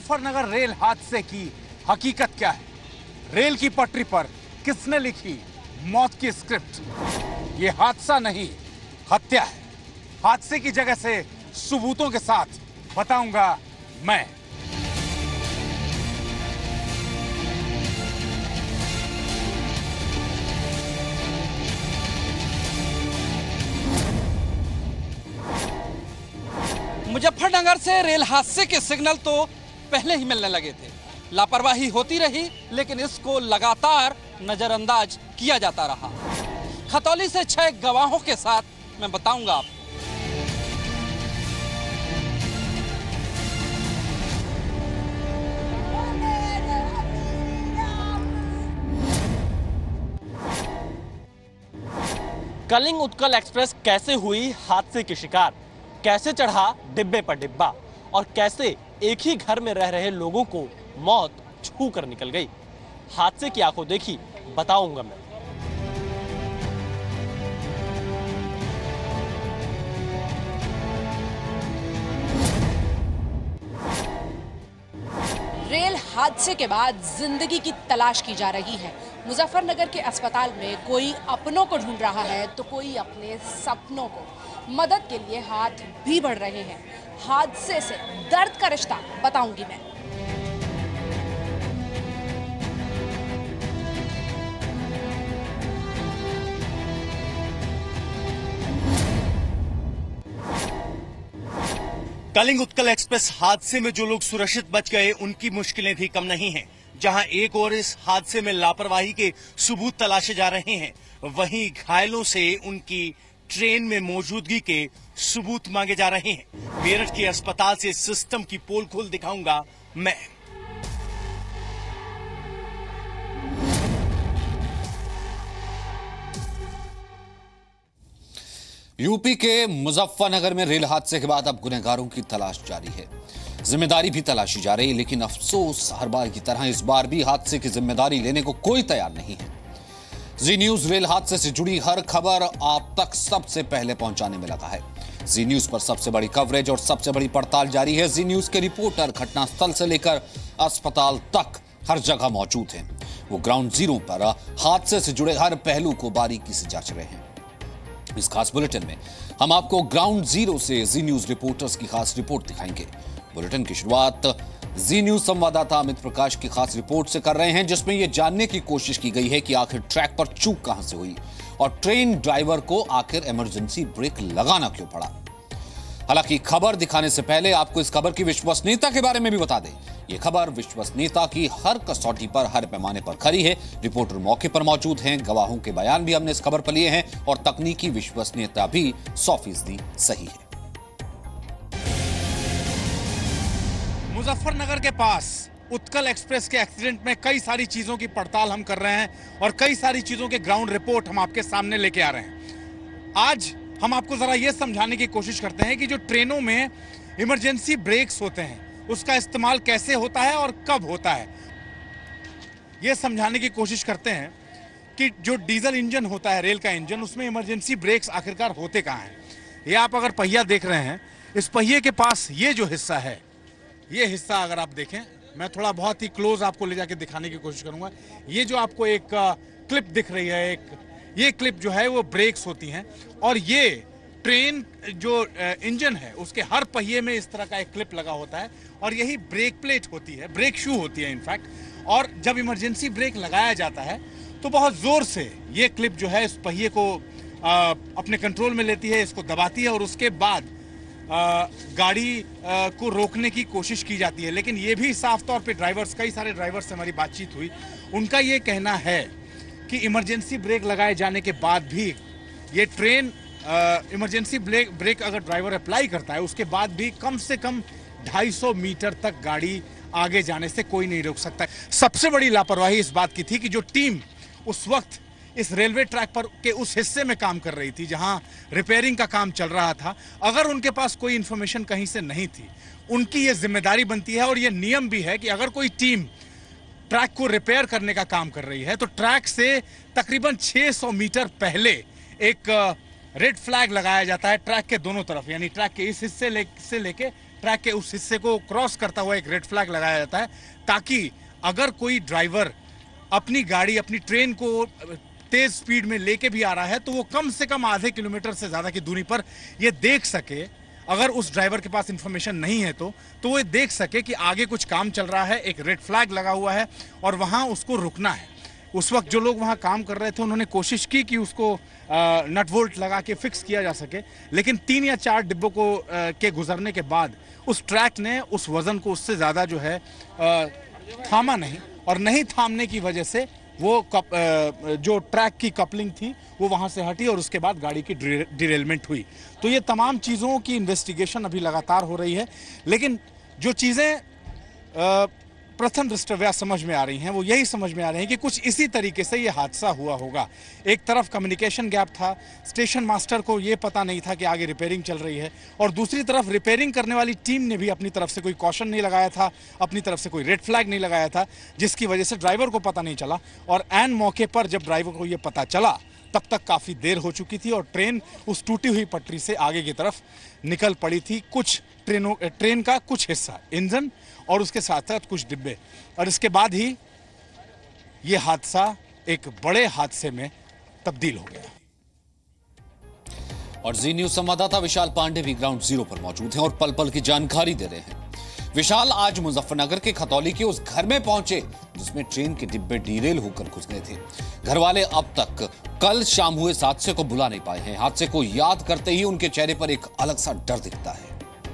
Muzaffarnagar rail हादसे की हकीकत क्या है? रेल की पटरी पर किसने लिखी मौत की स्क्रिप्ट? ये हादसा नहीं, हत्या है। हादसे की जगह से सबूतों के साथ बताऊंगा मैं। मुजफ्फरनगर से रेल हादसे के सिग्नल तो पहले ही मिलने लगे थे। लापरवाही होती रही, लेकिन इसको लगातार नजरअंदाज किया जाता रहा। खतौली से 6 गवाहों के साथ मैं बताऊंगा आपको। कलिंग उत्कल एक्सप्रेस कैसे हुई हादसे की शिकार, कैसे चढ़ा डिब्बे पर डिब्बा और कैसे एक ही घर में रह रहे लोगों को मौत छू कर निकल गई। हादसे की आंखों देखी बताऊंगा मैं। रेल हादसे के बाद जिंदगी की तलाश की जा रही है। मुजफ्फरनगर के अस्पताल में कोई अपनों को ढूंढ रहा है तो कोई अपने सपनों को। मदद के लिए हाथ भी बढ़ रहे हैं। हादसे से दर्द का रिश्ता बताऊंगी मैं। कलिंग उत्कल एक्सप्रेस हादसे में जो लोग सुरक्षित बच गए, उनकी मुश्किलें भी कम नहीं हैं। जहां एक ओर इस हादसे में लापरवाही के सबूत तलाशे जा रहे हैं, वहीं घायलों से उनकी ट्रेन में मौजूदगी के सबूत मांगे जा रहे हैं। मेरठ के अस्पताल से सिस्टम की पोल खोल दिखाऊंगा मैं। यूपी के मुजफ्फरनगर में रेल हादसे के बाद अब गुनहगारों की तलाश जारी है। जिम्मेदारी भी तलाशी जा रही है, लेकिन अफसोस हर बार की तरह इस बार भी हादसे की जिम्मेदारी लेने को कोई तैयार नहीं है। जी न्यूज रेल हादसे से जुड़ी हर खबर आप तक सबसे पहले पहुंचाने में लगा है। जी न्यूज पर सबसे बड़ी कवरेज और सबसे बड़ी पड़ताल जारी है। जी न्यूज के रिपोर्टर घटनास्थल से लेकर अस्पताल तक हर जगह मौजूद हैं। वो ग्राउंड जीरो पर हादसे से जुड़े हर पहलू को बारीकी से जांच रहे हैं। इस खास बुलेटिन में हम आपको ग्राउंड जीरो से जी न्यूज रिपोर्टर्स की खास रिपोर्ट दिखाएंगे। बुलेटिन की शुरुआत जी न्यूज संवाददाता अमित प्रकाश की खास रिपोर्ट से कर रहे हैं, जिसमें यह जानने की कोशिश की गई है कि आखिर ट्रैक पर चूक कहां से हुई और ट्रेन ड्राइवर को आखिर इमरजेंसी ब्रेक लगाना क्यों पड़ा। हालांकि खबर दिखाने से पहले आपको इस खबर की विश्वसनीयता के बारे में भी बता दें। यह खबर विश्वसनीयता की हर कसौटी पर, हर पैमाने पर खरी है। रिपोर्टर मौके पर मौजूद हैं, गवाहों के बयान भी हमने इस खबर पर लिए हैं और तकनीकी विश्वसनीयता भी 100% सही है। मुजफ्फरनगर के पास उत्कल एक्सप्रेस के एक्सीडेंट में कई सारी चीजों की पड़ताल हम कर रहे हैं और कई सारी चीजों के ग्राउंड रिपोर्ट हम आपके सामने लेके आ रहे हैं। आज हम आपको जरा यह समझाने की कोशिश करते हैं कि जो ट्रेनों में इमरजेंसी ब्रेक्स होते हैं उसका इस्तेमाल कैसे होता है और कब होता है। यह समझाने की कोशिश करते हैं कि जो डीजल इंजन होता है, रेल का इंजन, उसमें इमरजेंसी ब्रेक्स आखिरकार होते कहाँ हैं। ये आप अगर पहिया देख रहे हैं, इस पहिए के पास ये जो हिस्सा है, ये हिस्सा अगर आप देखें, मैं थोड़ा बहुत ही क्लोज आपको ले जाके दिखाने की कोशिश करूंगा। ये जो आपको एक क्लिप दिख रही है, ये क्लिप जो है वो ब्रेक्स होती हैं और ये ट्रेन जो इंजन है उसके हर पहिए में इस तरह का एक क्लिप लगा होता है और यही ब्रेक प्लेट होती है, ब्रेक शू होती है इनफैक्ट। और जब इमरजेंसी ब्रेक लगाया जाता है तो बहुत जोर से ये क्लिप जो है इस पहिए को अपने कंट्रोल में लेती है, इसको दबाती है और उसके बाद गाड़ी को रोकने की कोशिश की जाती है। लेकिन ये भी साफ तौर पे ड्राइवर्स, कई सारे ड्राइवर्स से हमारी बातचीत हुई, उनका ये कहना है कि इमरजेंसी ब्रेक लगाए जाने के बाद भी ये ट्रेन इमरजेंसी ब्रेक अगर ड्राइवर अप्लाई करता है उसके बाद भी कम से कम 250 मीटर तक गाड़ी आगे जाने से कोई नहीं रोक सकता। सबसे बड़ी लापरवाही इस बात की थी कि जो टीम उस वक्त इस रेलवे ट्रैक पर के उस हिस्से में काम कर रही थी जहां रिपेयरिंग का काम चल रहा था, अगर उनके पास कोई इंफॉर्मेशन कहीं से नहीं थी, उनकी ये जिम्मेदारी बनती है और ये नियम भी है कि अगर कोई टीम ट्रैक को रिपेयर करने का काम कर रही है तो ट्रैक से तकरीबन 600 मीटर पहले एक रेड फ्लैग लगाया जाता है ट्रैक के दोनों तरफ, यानी ट्रैक के इस हिस्से से लेके ट्रैक के उस हिस्से को क्रॉस करता हुआ एक रेड फ्लैग लगाया जाता है, ताकि अगर कोई ड्राइवर अपनी गाड़ी, अपनी ट्रेन को तेज स्पीड में लेके भी आ रहा है तो वो कम से कम आधे किलोमीटर से ज्यादा की दूरी पर ये देख सके, अगर उस ड्राइवर के पास इंफॉर्मेशन नहीं है तो वो ये देख सके कि आगे कुछ काम चल रहा है, एक रेड फ्लैग लगा हुआ है और वहां उसको रुकना है। उस वक्त जो लोग वहां काम कर रहे थे उन्होंने कोशिश की कि उसको नट बोल्ट लगा के फिक्स किया जा सके, लेकिन 3 या 4 डिब्बों को के गुजरने के बाद उस ट्रैक ने उस वजन को उससे ज्यादा जो है थामा नहीं, और नहीं थामने की वजह से वो जो ट्रैक की कपलिंग थी वो वहां से हटी और उसके बाद गाड़ी की डिरेलमेंट हुई। तो ये तमाम चीज़ों की इन्वेस्टिगेशन अभी लगातार हो रही है, लेकिन जो चीज़ें प्रथम दृष्टया समझ में आ रही हैं वो यही समझ में आ रही हैं कि कुछ इसी तरीके से ये हादसा हुआ होगा। एक तरफ कम्युनिकेशन गैप था, स्टेशन मास्टर को ये पता नहीं था कि आगे रिपेयरिंग चल रही है, और दूसरी तरफ रिपेयरिंग करने वाली टीम ने भी अपनी तरफ से कोई कॉशन नहीं लगाया था, अपनी तरफ से कोई रेड फ्लैग नहीं लगाया था, जिसकी वजह से ड्राइवर को पता नहीं चला। और ऐन मौके पर जब ड्राइवर को ये पता चला तब तक काफ़ी देर हो चुकी थी और ट्रेन उस टूटी हुई पटरी से आगे की तरफ निकल पड़ी थी। कुछ ट्रेन का कुछ हिस्सा, इंजन और उसके साथ साथ कुछ डिब्बे, और इसके बाद ही ये हादसा एक बड़े हादसे में तब्दील हो गया। और जी न्यूज संवाददाता विशाल पांडे भी ग्राउंड जीरो पर मौजूद हैं और पल पल की जानकारी दे रहे हैं। विशाल, आज मुजफ्फरनगर के खतौली के उस घर में पहुंचे जिसमें ट्रेन के डिब्बे डीरेल होकर घुस गए थे। घर वाले अब तक कल शाम हुए इस हादसे को भुला नहीं पाए हैं। हादसे को याद करते ही उनके चेहरे पर एक अलग सा डर दिखता है।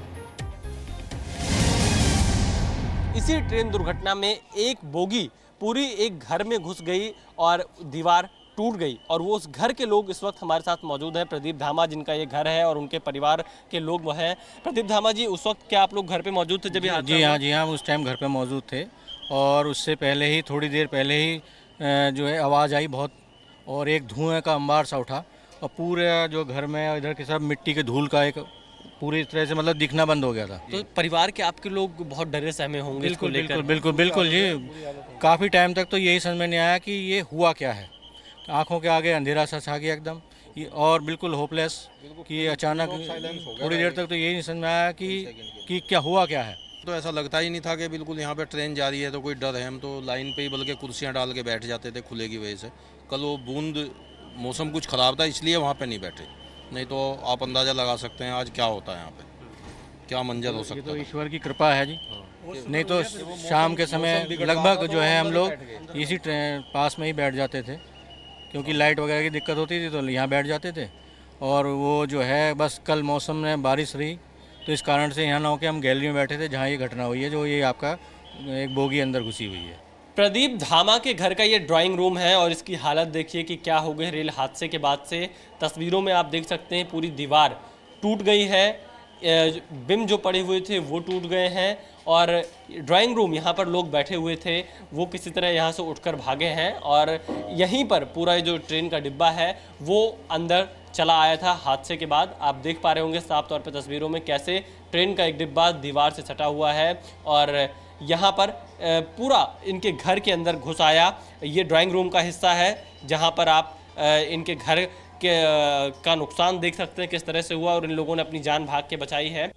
इसी ट्रेन दुर्घटना में एक बोगी पूरी एक घर में घुस गई और दीवार टूट गई, और वो उस घर के लोग इस वक्त हमारे साथ मौजूद हैं। प्रदीप धामा जिनका ये घर है और उनके परिवार के लोग वो हैं। प्रदीप धामा जी, उस वक्त क्या आप लोग घर पे मौजूद थे जब ये हादसा हुआ? जी हाँ, उस टाइम घर पे मौजूद थे, और उससे पहले ही थोड़ी देर पहले ही जो है आवाज़ आई बहुत, और एक धुएं का अंबार सा उठा और पूरे जो घर में इधर की सब मिट्टी के धूल का एक पूरी तरह से मतलब दिखना बंद हो गया था। तो परिवार के आपके लोग बहुत डरे सहमे होंगे। बिल्कुल बिल्कुल बिल्कुल बिल्कुल जी, काफ़ी टाइम तक तो यही समझ में नहीं आया कि ये हुआ क्या है। आंखों के आगे अंधेरा सा छा गया एकदम, और बिल्कुल होपलेस कि अचानक थोड़ी देर तक तो यही नहीं समझ में आया कि क्या हुआ क्या है। तो ऐसा लगता ही नहीं था कि बिल्कुल यहाँ पे ट्रेन जा रही है तो कोई डर है। हम तो लाइन पे ही बल्कि कुर्सियाँ डाल के बैठ जाते थे खुले की वजह से। कल वो बूंद, मौसम कुछ ख़राब था इसलिए वहाँ पे नहीं बैठे, नहीं तो आप अंदाज़ा लगा सकते हैं आज क्या होता है यहाँ पे, क्या मंजर हो सकता है। तो ईश्वर की कृपा है जी, नहीं तो शाम के समय लगभग जो है हम लोग इसी ट्रेन पास में ही बैठ जाते थे, क्योंकि लाइट वगैरह की दिक्कत होती थी तो यहाँ बैठ जाते थे। और वो जो है बस कल मौसम में बारिश रही तो इस कारण से यहाँ ना होकर हम गैलरी में बैठे थे जहाँ ये घटना हुई है, जो ये आपका एक बोगी अंदर घुसी हुई है। प्रदीप धामा के घर का ये ड्राइंग रूम है और इसकी हालत देखिए कि क्या हो गई रेल हादसे के बाद से। तस्वीरों में आप देख सकते हैं पूरी दीवार टूट गई है, बिम जो पड़े हुए थे वो टूट गए हैं, और ड्राइंग रूम यहाँ पर लोग बैठे हुए थे वो किसी तरह यहाँ से उठकर भागे हैं, और यहीं पर पूरा जो ट्रेन का डिब्बा है वो अंदर चला आया था हादसे के बाद। आप देख पा रहे होंगे साफ तौर पे तस्वीरों में कैसे ट्रेन का एक डिब्बा दीवार से सटा हुआ है और यहाँ पर पूरा इनके घर के अंदर घुस आया। ये ड्राइंग रूम का हिस्सा है जहाँ पर आप इनके घर का नुकसान देख सकते हैं किस तरह से हुआ, और इन लोगों ने अपनी जान भाग के बचाई है।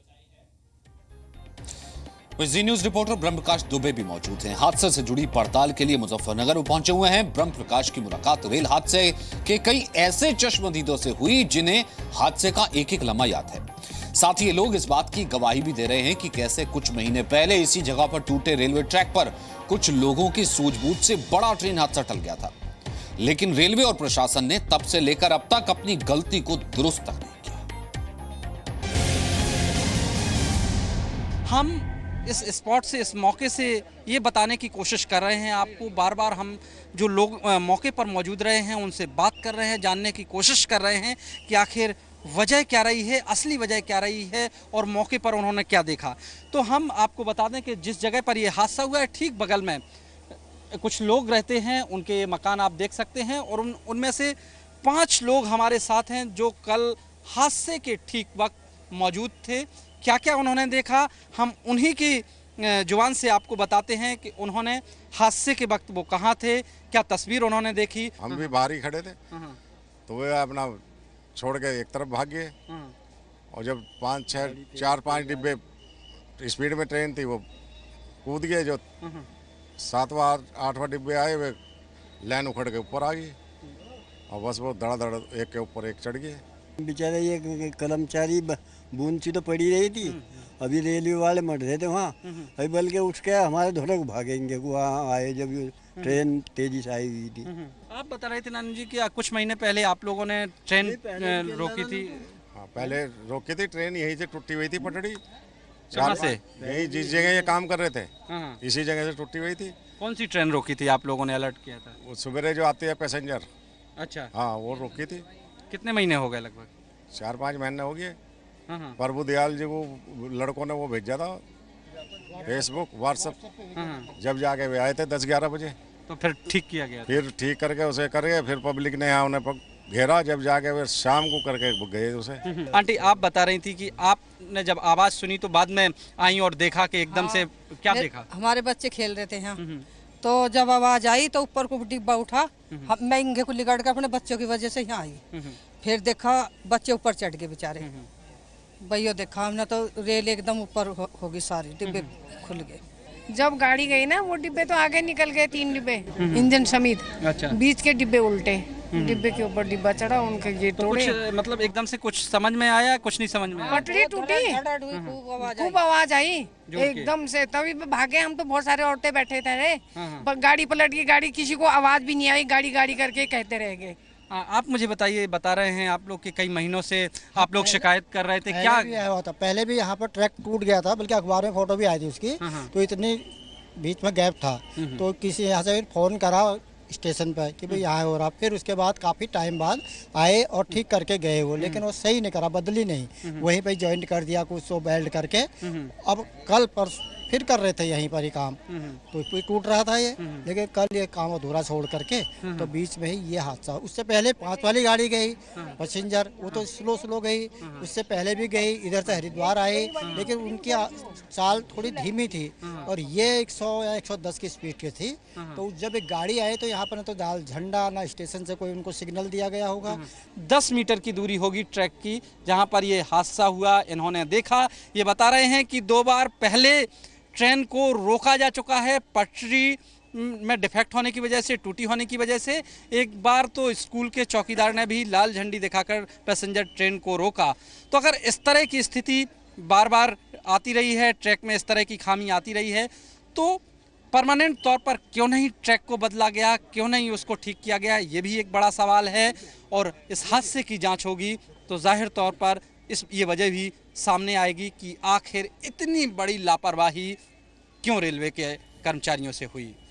जी न्यूज रिपोर्टर ब्रह्म प्रकाश दुबे भी मौजूद हैं। हादसे से जुड़ी पड़ताल के लिए मुजफ्फरनगर में पहुंचे हुए हैं। ब्रह्म प्रकाश की मुलाकात रेल हादसे के कई ऐसे चश्मदीदों से हुई जिन्हें हादसे का एक एक लम्हा याद है। साथ ही ये लोग इस बात की गवाही भी दे रहे हैं कि कैसे कुछ महीने पहले इसी जगह पर टूटे रेलवे ट्रैक पर कुछ लोगों की सूझबूझ से बड़ा ट्रेन हादसा टल गया था, लेकिन रेलवे और प्रशासन ने तब से लेकर अब तक अपनी गलती को दुरुस्त तक नहीं किया। हम इस स्पॉट से, इस मौके से ये बताने की कोशिश कर रहे हैं आपको, बार बार हम जो लोग मौके पर मौजूद रहे हैं उनसे बात कर रहे हैं, जानने की कोशिश कर रहे हैं कि आखिर वजह क्या रही है, असली वजह क्या रही है और मौके पर उन्होंने क्या देखा। तो हम आपको बता दें कि जिस जगह पर यह हादसा हुआ है ठीक बगल में कुछ लोग रहते हैं, उनके मकान आप देख सकते हैं, और उनमें से 5 लोग हमारे साथ हैं जो कल हादसे के ठीक वक्त मौजूद थे। क्या क्या उन्होंने देखा हम उन्हीं की जुबान से आपको बताते हैं कि उन्होंने हादसे के वक्त वो कहाँ थे, क्या तस्वीर उन्होंने देखी। हम भी बाहर ही खड़े थे तो वे अपना छोड़ के एक तरफ भाग गए, और जब 4-5 डिब्बे स्पीड में ट्रेन थी वो कूद गए, जो 7वां 8वां डिब्बे आए वे लाइन उखड़ के ऊपर आ गई और बस वो धड़ाधड़ एक के ऊपर एक चढ़ गए। बेचारे ये कर्मचारी बूंद सी तो पड़ी रही थी, अभी रेलवे वाले मर रहे थे वहाँ, अभी बल्कि उठ के हमारे धोरे को भागेंगे वहाँ आए जब ये ट्रेन तेजी से आई हुई थी। आप बता रहे थे नानी जी कि कुछ महीने पहले आप लोगों ने ट्रेन रोकी थी। हाँ, पहले रोकी थी ट्रेन, यहीं से टूटी हुई थी पटड़ी। कहाँ से? यही जिस जगह ये काम कर रहे थे इसी जगह से टूटी हुई थी। कौन सी ट्रेन रोकी थी आप लोगों ने अलर्ट किया था? वो सवेरे जो आती है पैसेंजर। अच्छा, हाँ वो रोकी थी। कितने महीने हो गए? लगभग 4-5 महीने हो गए। प्रभु दयाल जी को लड़कों ने वो भेजा था फेसबुक व्हाट्सएप, जब जाके वे आए थे 10-11 बजे, तो फिर ठीक किया गया। फिर ठीक करके उसे करके फिर पब्लिक ने यहाँ उन्हें घेरा, जब जाके फिर शाम को करके गए उसे। आंटी आप बता रही थी कि आपने जब आवाज सुनी तो बाद में आई और देखा कि एकदम से क्या देखा? हमारे बच्चे खेल रहे थे यहाँ, तो जब आवाज आई तो ऊपर को डिब्बा उठा, मैं इंगे को लिगाड़ कर अपने बच्चों की वजह से यहाँ आई, फिर देखा बच्चे ऊपर चढ़ गए बेचारे। भैया देखा हमने तो रेल एकदम ऊपर होगी, सारी डिब्बे खुल गए। जब गाड़ी गई ना वो डिब्बे तो आगे निकल गए, 3 डिब्बे इंजन समेत। अच्छा। बीच के डिब्बे उल्टे, डिब्बे के ऊपर डिब्बा चढ़ा, उनके ये तो तोड़े। कुछ मतलब एकदम से कुछ समझ में आया, कुछ नहीं समझ में आया? पटरी टूटी, खूब आवाज आई एकदम से, तभी भागे हम तो। बहुत सारे औरतें बैठे थे, गाड़ी पलट गई, गाड़ी किसी को आवाज भी नहीं आई, गाड़ी गाड़ी करके कहते रह गए। आप मुझे बताइए, बता रहे हैं आप लोग कि कई महीनों से आप लोग शिकायत कर रहे थे, क्या भी आया हुआ था? पहले भी यहाँ पर ट्रैक टूट गया था, बल्कि अखबार में फोटो भी आई थी उसकी, तो इतनी बीच में गैप था, तो किसी यहाँ से फोन करा स्टेशन पर कि भाई यहाँ हो रहा, फिर उसके बाद काफ़ी टाइम बाद आए और ठीक करके गए वो, लेकिन वो सही नहीं करा, बदली नहीं, वहीं पे जॉइंट कर दिया कुछ तो बेल्ट करके। अब कल पर फिर कर रहे थे यहीं पर ही काम, तो कोई टूट रहा था ये, लेकिन कल ये काम अधूरा छोड़ करके तो बीच में ही ये हादसा। उससे पहले 5 वाली गाड़ी गई पैसेंजर, वो तो स्लो गई, उससे पहले भी गई, इधर से हरिद्वार आई, लेकिन उनकी चाल थोड़ी धीमी थी और ये 100 या 110 की स्पीड की थी। तो जब एक गाड़ी आई तो यहाँ पर न तो लाल झंडा, ना स्टेशन से कोई उनको सिग्नल दिया गया होगा। 10 मीटर की दूरी होगी ट्रैक की जहाँ पर ये हादसा हुआ, इन्होंने देखा। ये बता रहे हैं कि 2 बार पहले ट्रेन को रोका जा चुका है, पटरी में डिफेक्ट होने की वजह से, टूटी होने की वजह से। एक बार तो स्कूल के चौकीदार ने भी लाल झंडी दिखाकर पैसेंजर ट्रेन को रोका। तो अगर इस तरह की स्थिति बार बार आती रही है, ट्रैक में इस तरह की खामी आती रही है, तो परमानेंट तौर पर क्यों नहीं ट्रैक को बदला गया, क्यों नहीं उसको ठीक किया गया, ये भी एक बड़ा सवाल है। और इस हादसे की जाँच होगी तो जाहिर तौर पर ये वजह भी सामने आएगी कि आखिर इतनी बड़ी लापरवाही क्यों रेलवे के कर्मचारियों से हुई।